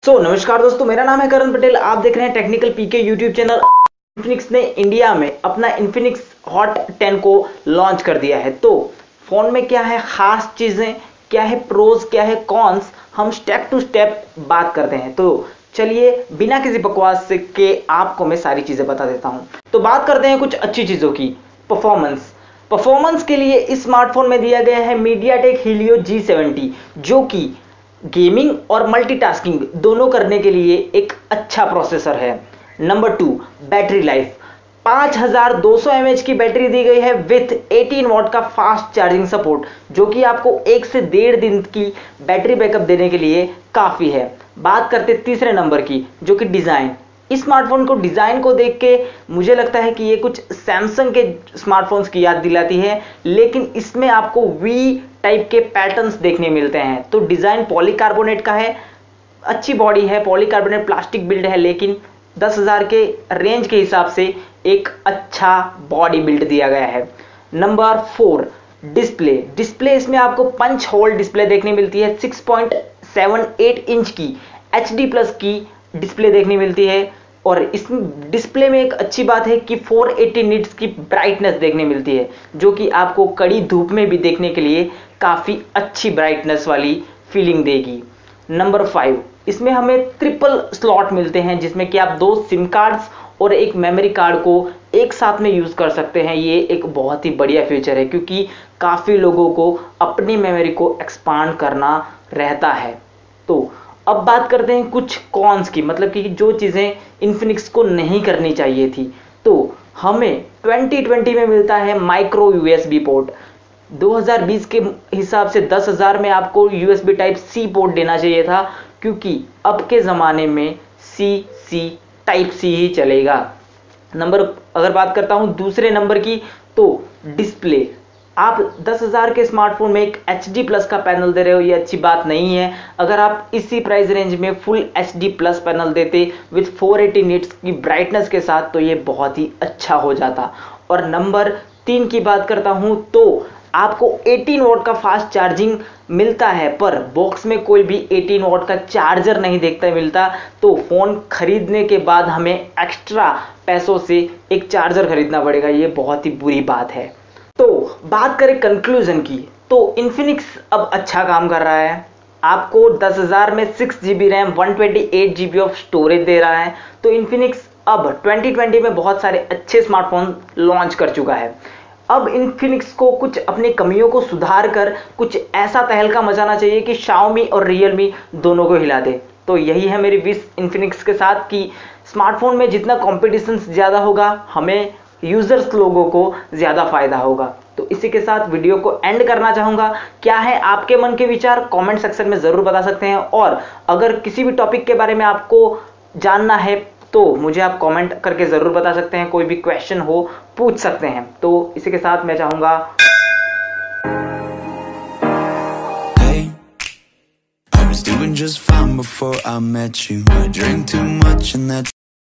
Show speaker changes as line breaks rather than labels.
नमस्कार दोस्तों, मेरा नाम है करण पटेल। आप देख रहे हैं technical PK YouTube channel. Infinix ने इंडिया में अपना इन्फिनिक्स हॉट 10 को लॉन्च कर दिया है। तो फोन में क्या है खास चीजें, क्या है प्रोज, क्या है कॉन्स, हम स्टेप टू स्टेप बात करते हैं। तो चलिए बिना किसी बकवास के आपको मैं सारी चीजें बता देता हूं। तो बात करते हैं कुछ अच्छी चीजों की। परफॉर्मेंस के लिए इस स्मार्टफोन में दिया गया है मीडियाटेक हीलियो G70, जो कि गेमिंग और मल्टीटास्किंग दोनों करने के लिए एक अच्छा प्रोसेसर है। Number 2, battery life. 5200 mAh की बैटरी दी गई है विथ 18 वॉट का फास्ट चार्जिंग सपोर्ट, जो कि आपको 1 से 1.5 दिन की बैटरी बैकअप देने के लिए काफी है। बात करते तीसरे नंबर की, जो कि डिजाइन। इस स्मार्टफोन को डिजाइन को देख के मुझे लगता है कि ये कुछ सैमसंग के स्मार्टफोन्स की याद दिलाती है, लेकिन इसमें आपको वी टाइप के पैटर्न्स देखने मिलते हैं। तो डिजाइन पॉलीकार्बोनेट का है, अच्छी बॉडी है, पॉलीकार्बोनेट प्लास्टिक बिल्ड है, लेकिन 10,000 के रेंज के हिसाब से एक अच्छा बॉडी बिल्ड दिया गया है। नंबर 4, डिस्प्ले इसमें आपको पंच होल डिस्प्ले देखने मिलती है। 6.78 इंच की HD प्लस की डिस्प्ले देखने मिलती है। और इस डिस्प्ले में एक अच्छी बात है कि 480 निट्स की ब्राइटनेस देखने मिलती है, जो कि आपको कड़ी धूप में भी देखने के लिए काफी अच्छी ब्राइटनेस वाली फीलिंग देगी। नंबर 5, इसमें हमें ट्रिपल स्लॉट मिलते हैं, जिसमें कि आप 2 सिम कार्ड्स और एक मेमोरी कार्ड को एक साथ में यूज कर सकते हैं। ये एक बहुत ही बढ़िया फीचर है, क्योंकि काफी लोगों को अपनी मेमोरी को एक्सपांड करना रहता है। तो अब बात करते हैं कुछ कॉन्स की, मतलब कि जो चीजें इन्फिनिक्स को नहीं करनी चाहिए थी। तो हमें 2020 में मिलता है माइक्रो USB पोर्ट। 2020 के हिसाब से 10,000 में आपको USB टाइप C पोर्ट देना चाहिए था, क्योंकि अब के जमाने में C टाइप C ही चलेगा। अगर बात करता हूं दूसरे नंबर की, तो डिस्प्ले। आप 10,000 के स्मार्टफोन में एक HD प्लस का पैनल दे रहे हो, ये अच्छी बात नहीं है। अगर आप इसी प्राइस रेंज में फुल HD प्लस पैनल देते विथ 480 निट्स की ब्राइटनेस के साथ, तो ये बहुत ही अच्छा हो जाता। और नंबर 3 की बात करता हूं, तो आपको 18 वॉट का फास्ट चार्जिंग मिलता है, पर बॉक्स में कोई भी 18 वॉट का चार्जर नहीं देखता मिलता। तो फोन खरीदने के बाद हमें एक्स्ट्रा पैसों से एक चार्जर खरीदना पड़ेगा, ये बहुत ही बुरी बात है। तो बात करें कंक्लूजन की, तो इन्फिनिक्स अब अच्छा काम कर रहा है। आपको 10,000 में 6GB RAM 128GB of storage दे रहा है। तो इन्फिनिक्स अब 2020 में बहुत सारे अच्छे स्मार्टफोन लॉन्च कर चुका है। अब इन्फिनिक्स को कुछ अपनी कमियों को सुधार कर कुछ ऐसा तहलका मचाना चाहिए कि शाओमी और रियलमी दोनों को हिला दे। तो यही है मेरी विश इन्फिनिक्स के साथ कि स्मार्टफोन में जितना कॉम्पिटिशन ज्यादा होगा, हमें यूजर्स लोगों को ज्यादा फायदा होगा। तो इसी के साथ वीडियो को एंड करना चाहूंगा। क्या है आपके मन के विचार, कमेंट सेक्शन में जरूर बता सकते हैं। और अगर किसी भी टॉपिक के बारे में आपको जानना है तो मुझे आप कमेंट करके जरूर बता सकते हैं। कोई भी क्वेश्चन हो पूछ सकते हैं। तो इसी के साथ मैं चाहूंगा
Doing just fine before I met you. I drink too much and that